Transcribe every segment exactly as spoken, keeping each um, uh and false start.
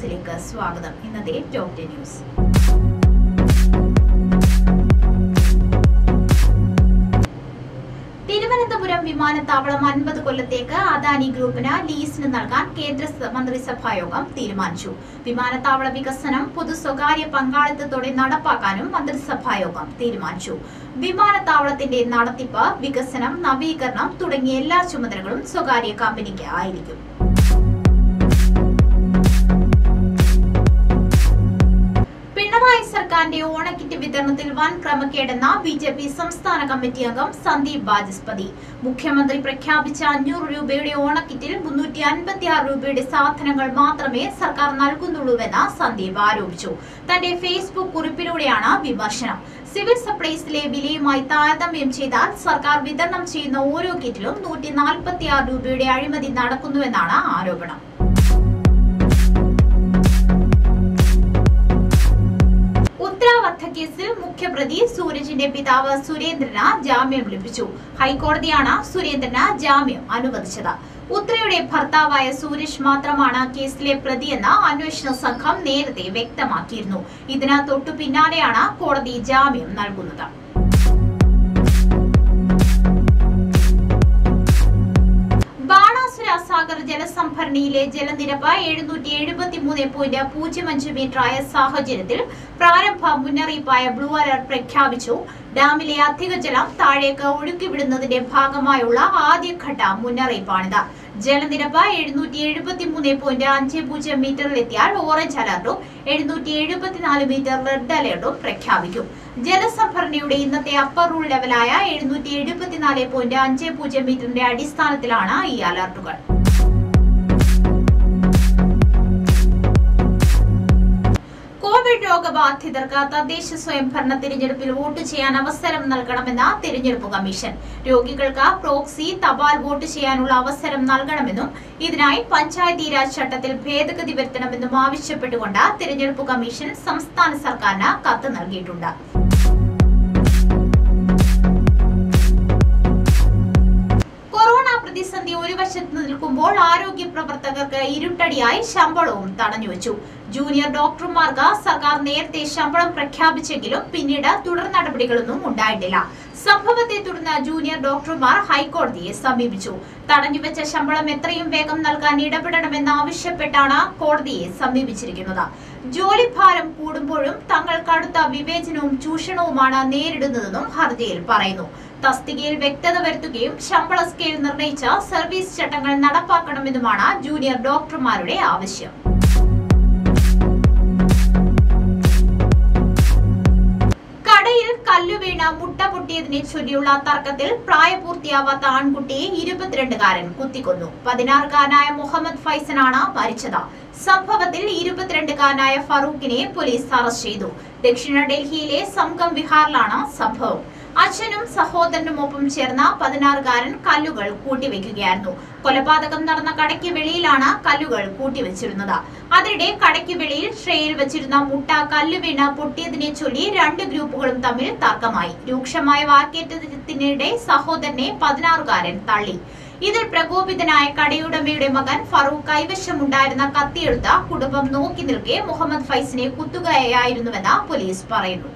ന്യൂസിലേക്ക് സ്വാഗതം. ഇന്നത്തെ ടോപ് ടെൻ ന്യൂസ്. തിരുവനന്തപുരം വിമാനത്താവളം അൻപത് കൊല്ലത്തേക്ക് അദാനി ഗ്രൂപ്പിന് ലീസിന് നൽകാൻ കേന്ദ്ര മന്ത്രിസഭായോഗം തീരുമാനിച്ചു. വിമാനത്താവള വികസനം പൊതു സ്വകാര്യ പങ്കാളിത്തത്തോടെ നടപ്പാക്കാനും മന്ത്രിസഭായോഗം തീരുമാനിച്ചു. വിമാനത്താവളത്തിന്റെ നടത്തിപ്പ്, വികസനം, നവീകരണം തുടങ്ങിയ എല്ലാ ചുമതലകളും സ്വകാര്യ കമ്പനിക്ക് ആയിരിക്കും. പിണറായി സർക്കാരിന്റെ ഓണക്കിറ്റ് വിതരണത്തിൽ വൻ ക്രമക്കേടെന്ന ബി ജെ പി സംസ്ഥാന കമ്മിറ്റി അംഗം സന്ദീപ് വാചസ്പതി. മുഖ്യമന്ത്രി പ്രഖ്യാപിച്ച അഞ്ഞൂറ് രൂപയുടെ ഓണക്കിറ്റിൽ മുന്നൂറ്റി അൻപത്തി ആറ് രൂപയുടെ സാധനങ്ങൾ മാത്രമേ സർക്കാർ നൽകുന്നുള്ളൂവെന്ന് സന്ദീപ് ആരോപിച്ചു. തന്റെ ഫേസ്ബുക്ക് കുറിപ്പിലൂടെയാണ് വിമർശനം. സിവിൽ സപ്ലൈസിലെ വിലയുമായി താരതമ്യം ചെയ്താൽ സർക്കാർ വിതരണം ചെയ്യുന്ന ഓരോ കിറ്റിലും നൂറ്റി നാൽപ്പത്തി ആറ് രൂപയുടെ അഴിമതി നടക്കുന്നുവെന്നാണ് ആരോപണം. കേസിൽ മുഖ്യപ്രതി സൂരജിന്റെ പിതാവ് സുരേന്ദ്രന് ജാമ്യം ലഭിച്ചു. ഹൈക്കോടതിയാണ് സുരേന്ദ്രന് ജാമ്യം അനുവദിച്ചത്. ഉത്രയുടെ ഭർത്താവായ സൂരജ് മാത്രമാണ് കേസിലെ പ്രതിയെന്ന് അന്വേഷണ സംഘം നേരത്തെ വ്യക്തമാക്കിയിരുന്നു. ഇതിന് തൊട്ടു പിന്നാലെയാണ് കോടതി ജാമ്യം നൽകുന്നത്. ബാണാസുര സാഗർ ജലസംഭരണിയിലെ ജലനിരപ്പ് എഴുന്നൂറ്റി എഴുപത്തി മൂന്ന് പോയിന്റ് പൂജ്യം അഞ്ച് മീറ്റർ ആയ സാഹചര്യത്തിൽ പ്രാരംഭ മുന്നറിയിപ്പായ ബ്ലൂ അലർട്ട് പ്രഖ്യാപിച്ചു. ഡാമിലെ അധിക ജലം താഴേക്ക് ഒഴുക്കിവിടുന്നതിന്റെ ഭാഗമായുള്ള ആദ്യഘട്ട മുന്നറിയിപ്പാണിത്. ജലനിരപ്പ് എഴുന്നൂറ്റി എഴുപത്തി മൂന്ന് പോയിന്റ് അഞ്ച് പൂജ്യം മീറ്ററിലെത്തിയാൽ ഓറഞ്ച് അലർട്ടും എഴുന്നൂറ്റി എഴുപത്തിനാല് മീറ്റർ റെഡ് അലർട്ടും പ്രഖ്യാപിക്കും. ജലസംഭരണിയുടെ ഇന്നത്തെ അപ്പർ റൂൾ ലെവലായ എഴുന്നൂറ്റി എഴുപത്തിനാല് പോയിന്റ് അഞ്ച് പൂജ്യം മീറ്ററിന്റെ അടിസ്ഥാനത്തിലാണ് ഈ അലർട്ടുകൾ. കോവിഡ് രോഗബാധിതർക്ക് തദ്ദേശ സ്വയംഭരണ തിരഞ്ഞെടുപ്പിൽ വോട്ട് ചെയ്യാൻ അവസരം നൽകണമെന്ന് തിരഞ്ഞെടുപ്പ് കമ്മീഷൻ. രോഗികൾക്ക് പ്രോക്സി, തപാൽ വോട്ട് ചെയ്യാനുള്ള അവസരം നൽകണമെന്നും ഇതിനായി പഞ്ചായത്തി രാജ് ചട്ടത്തിൽ ഭേദഗതി വരുത്തണമെന്നും ആവശ്യപ്പെട്ടുകൊണ്ട് തിരഞ്ഞെടുപ്പ് കമ്മീഷൻ സംസ്ഥാന സർക്കാരിന് കത്ത് നൽകിയിട്ടുണ്ട്. പ്രതിസന്ധി ഒരു വശത്ത് നിൽക്കുമ്പോൾ ആരോഗ്യ പ്രവർത്തകർക്ക് ഇരുട്ടടിയായി ശമ്പളവും തടഞ്ഞുവച്ചു. ജൂനിയർ ഡോക്ടർമാർക്ക് സർക്കാർ നേരത്തെ ശമ്പളം പ്രഖ്യാപിച്ചെങ്കിലും പിന്നീട് തുടർ നടപടികളൊന്നും ഉണ്ടായിട്ടില്ല. സംഭവത്തെ തുടർന്ന് ജൂനിയർ ഡോക്ടർമാർ ഹൈക്കോടതിയെ സമീപിച്ചു. തടഞ്ഞുവെച്ച ശമ്പളം എത്രയും വേഗം നൽകാൻ ഇടപെടണമെന്ന് ആവശ്യപ്പെട്ടാണ് കോടതിയെ സമീപിച്ചിരിക്കുന്നത്. ജോലിഭാരം കൂടുമ്പോഴും തങ്ങൾ കടുത്ത വിവേചനവും ചൂഷണവുമാണ് നേരിടുന്നതെന്നും ഹർജിയിൽ പറയുന്നു. തസ്തികയിൽ വ്യക്തത വരുത്തുകയും ശമ്പള സ്കെയിൽ നിർണയിച്ച സർവീസ് ചട്ടങ്ങൾ നടപ്പാക്കണമെന്നുമാണ് ജൂനിയർ ഡോക്ടർമാരുടെ ആവശ്യം. കടയിൽ കല്ലുവീണ മുട്ട പൊട്ടിയതിനെ ചൊല്ലിയുള്ള തർക്കത്തിൽ പ്രായപൂർത്തിയാവാത്ത ആൺകുട്ടിയെ ഇരുപത്തിരണ്ടുകാരൻ കുത്തിക്കൊന്നു. പതിനാറുകാരനായ മുഹമ്മദ് ഫൈസനാണ് മരിച്ചത്. സംഭവത്തിൽ ഇരുപത്തിരണ്ടുകാരനായ ഫറൂഖിനെ പോലീസ് അറസ്റ്റ് ചെയ്തു. ദക്ഷിണ ഡൽഹിയിലെ സംഗം വിഹാറിലാണ് സംഭവം. അച്ഛനും സഹോദരനുമൊപ്പം ചേർന്ന പതിനാറുകാരൻ കല്ലുകൾ കൂട്ടിവെക്കുകയായിരുന്നു. കൊലപാതകം നടന്ന കടയ്ക്ക് വെളിയിലാണ് കല്ലുകൾ കൂട്ടിവെച്ചിരുന്നത്. അതിനിടെ കടയ്ക്ക് വെളിയിൽ ട്രേയിൽ വെച്ചിരുന്ന മുട്ട കല്ലുവീണ പൊട്ടിയതിനെ ചൊല്ലി രണ്ട് ഗ്രൂപ്പുകളും തമ്മിൽ തർക്കമായി. രൂക്ഷമായ വാക്കേറ്റത്തിനിടെ സഹോദരനെ പതിനാറുകാരൻ തള്ളി. ഇതിൽ പ്രകോപിതനായ കടയുടമയുടെ മകൻ ഫറൂഖ് കൈവശമുണ്ടായിരുന്ന കത്തിയെടുത്ത കുടുംബം നോക്കി നിൽക്കെ മുഹമ്മദ് ഫൈസിനെ കുത്തുകയായിരുന്നുവെന്ന് പോലീസ് പറയുന്നു.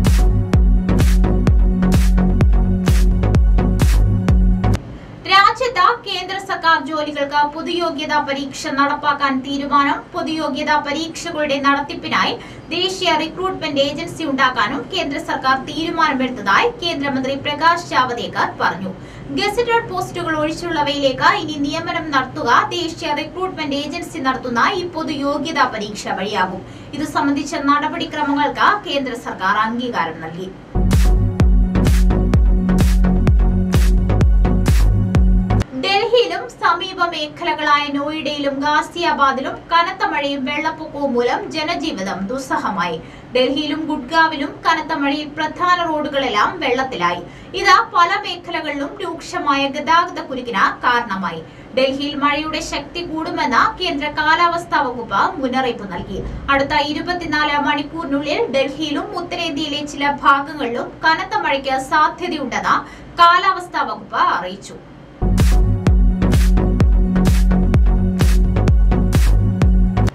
രാജ്യത്ത് കേന്ദ്ര സർക്കാർ ജോലികൾക്ക് പൊതുയോഗ്യതാ പരീക്ഷ നടപ്പാക്കാൻ തീരുമാനം. പൊതുയോഗ്യതാ പരീക്ഷകളുടെ നടത്തിപ്പിനായി ദേശീയ റിക്രൂട്ട്മെന്റ് ഏജൻസി ഉണ്ടാക്കാനും കേന്ദ്ര സർക്കാർ തീരുമാനമെടുത്തതായി കേന്ദ്രമന്ത്രി പ്രകാശ് ജാവദേക്കർ പറഞ്ഞു. ഗസറ്റഡ് പോസ്റ്റുകൾ ഒഴിച്ചുള്ളവയിലേക്ക് ഇനി നിയമനം നടത്തുക ദേശീയ റിക്രൂട്ട്മെന്റ് ഏജൻസി നടത്തുന്ന ഈ പൊതുയോഗ്യതാ പരീക്ഷ വഴിയാകും. ഇത് സംബന്ധിച്ച നടപടിക്രമങ്ങൾക്ക് കേന്ദ്ര സർക്കാർ അംഗീകാരം നൽകി. ഡൽഹിയിലും സമീപ മേഖലകളായ നോയിഡയിലും ഗാസിയാബാദിലും കനത്ത മഴയും വെള്ളപ്പൊക്കവും മൂലം ജനജീവിതം ദുസ്സഹമായി. ഡൽഹിയിലും ഗുഡ്ഗാവിലും കനത്ത മഴയിൽ പ്രധാന റോഡുകളെല്ലാം വെള്ളത്തിലായി. ഇത് പല മേഖലകളിലും രൂക്ഷമായ ഗതാഗത കുരുക്കിന് കാരണമായി. ഡൽഹിയിൽ മഴയുടെ ശക്തി കൂടുമെന്ന് കേന്ദ്ര കാലാവസ്ഥാ വകുപ്പ് മുന്നറിയിപ്പ് നൽകി. അടുത്ത ഇരുപത്തിനാല് മണിക്കൂറിനുള്ളിൽ ഡൽഹിയിലും ഉത്തരേന്ത്യയിലെ ചില ഭാഗങ്ങളിലും കനത്ത മഴയ്ക്ക് സാധ്യതയുണ്ടെന്ന് കാലാവസ്ഥാ വകുപ്പ് അറിയിച്ചു.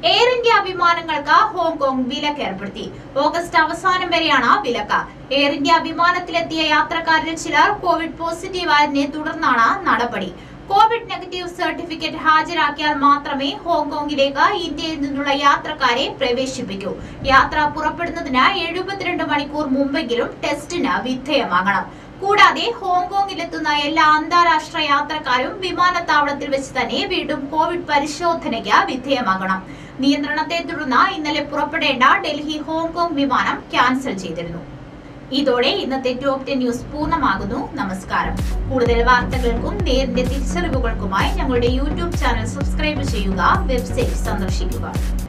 എയർ ഇന്ത്യ വിമാനങ്ങൾക്ക് ഹോങ്കോങ് വിലക്ക് ഏർപ്പെടുത്തി. ഓഗസ്റ്റ് അവസാനം വരെയാണ് വിലക്ക്. എയർ ഇന്ത്യ വിമാനത്തിലെത്തിയ യാത്രക്കാരിൽ ചിലർ കോവിഡ് പോസിറ്റീവായതിനെ തുടർന്നാണ് നടപടി. കോവിഡ് നെഗറ്റീവ് സർട്ടിഫിക്കറ്റ് ഹാജരാക്കിയാൽ മാത്രമേ ഹോങ്കോങ്ങിലേക്ക് ഇന്ത്യയിൽ നിന്നുള്ള യാത്രക്കാരെ പ്രവേശിപ്പിക്കൂ. യാത്ര പുറപ്പെടുന്നതിന് എഴുപത്തിരണ്ട് മണിക്കൂർ മുമ്പെങ്കിലും ടെസ്റ്റിന് വിധേയമാകണം. കൂടാതെ ഹോങ്കോങ്ങിലെത്തുന്ന എല്ലാ അന്താരാഷ്ട്ര യാത്രക്കാരും വിമാനത്താവളത്തിൽ വെച്ച് തന്നെ വീണ്ടും കോവിഡ് പരിശോധനയ്ക്ക് വിധേയമാകണം. നിയന്ത്രണത്തെ തുടർന്ന് ഇന്നലെ പുറപ്പെടേണ്ട ഡൽഹി ഹോങ്കോങ് വിമാനം ക്യാൻസൽ ചെയ്തിരുന്നു. ഇതോടെ ഇന്നത്തെ ടോപ് ടെൻ ന്യൂസ് പൂർണ്ണമാകുന്നു. നമസ്കാരം. കൂടുതൽ വാർത്തകൾക്കും നേരിന്റെ തിരിച്ചറിവുകൾക്കുമായി ഞങ്ങളുടെ യൂട്യൂബ് ചാനൽ സബ്സ്ക്രൈബ് ചെയ്യുക, വെബ്സൈറ്റ് സന്ദർശിക്കുക.